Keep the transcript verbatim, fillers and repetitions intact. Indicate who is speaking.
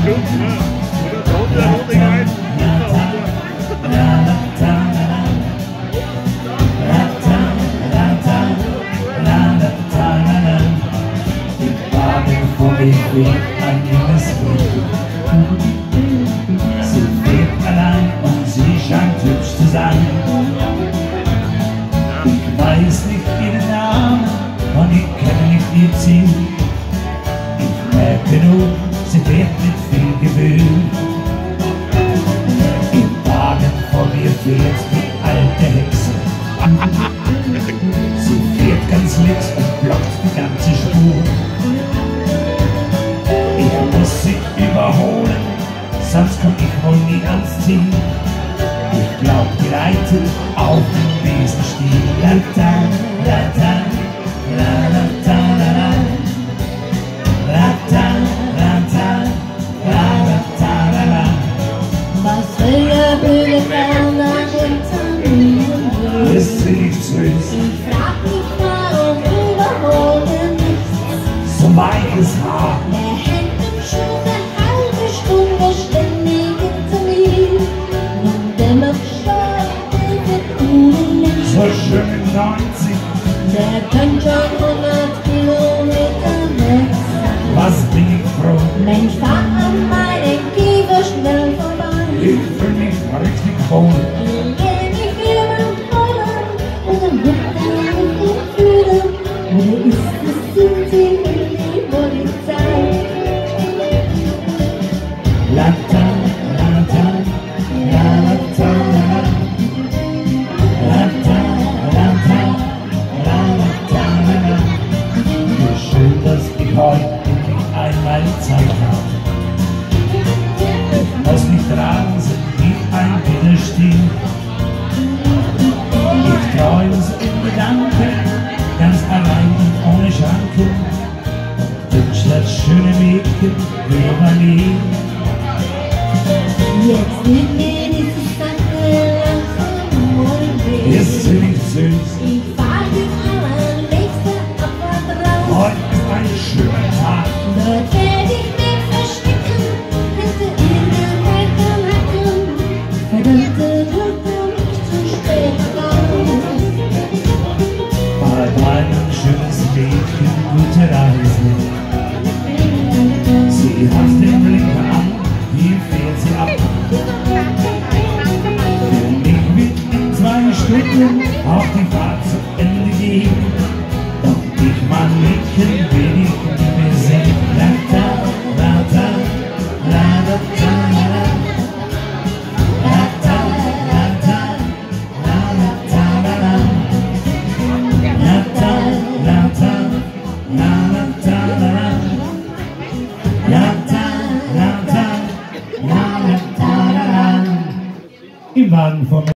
Speaker 1: Ein junges Mädchen. Sie fährt allein und sie scheint hübsch zu sein. Ich weiß nicht ihren Namen und ich kenne nicht ihr Ziel. Ich merke nur, sie fährt mit viel Gefühl. Im Wagen vor mir fährt die alte Hexe. Sie fährt ganz links und blockt die ganze Spur. Ich muss sie überholen, sonst komm ich wohl nie ans Ziel. Ich glaub, die reitet auf dem Besenstiel. La ta, la ta, la la ta, la la. La ta, la ta, la la ta, la la.
Speaker 2: Was will der blöde Kerl nach dem Termin?
Speaker 1: Ist sie nicht süß?
Speaker 2: Ich frag mich, warum überholen nichts.
Speaker 1: So weiches Haar.
Speaker 2: Er hängt im Schuh eine halbe Stunde ständig hinter mir. Und dennoch schaut er mit Uhren nicht.
Speaker 1: So schön in neunzig.
Speaker 2: Der kann schon hundert Kilometer weg sein.
Speaker 1: Was bin ich froh?
Speaker 2: Mensch, fahr an meinem Kiefer schnell vorbei.
Speaker 1: Ich fühl mich richtig wohl.
Speaker 2: Ich geh nicht über Holland und dann wird er mit den Fühlern. Oder ist es, sind sie die Polizei?
Speaker 1: La ta, la ta, la la ta, la la. La ta, la ta, la la ta, la la. Wie schön, dass ich heute endlich einmal Zeit habe. Ich muss nicht rasen wie ein Widerstiel. Ich träume so in Gedanken, ganz allein und ohne Schranken. Wünsch das schöne Mädchen wie mein Leben.
Speaker 2: Jetzt wird mir diese Sache langsam wohl
Speaker 1: Ist sie nicht süß?
Speaker 2: Ich fahr die allerletzte Abfahrt raus.
Speaker 1: Heute ist ein schöner Tag.
Speaker 2: Dort werd ich mich verstecken, hinter irgendwelchen Hacken. Verdammte Leute, nicht zu spät raus.
Speaker 1: Bei meinem schönes Mädchen gute Reise. Sie hat den Blinker an, hier fährt sie ab. Wenn ich mit in zwei Stunden auf die Fahrt zu Ende gehe, doch ich mein Mädchen will ich nie mehr sehen. La ta, la ta, la la ta, la la. La ta, la ta, la la ta, la la. La ta, la ta, la la ta, la la. La ta, la ta, la la ta, la la. Im Wagen von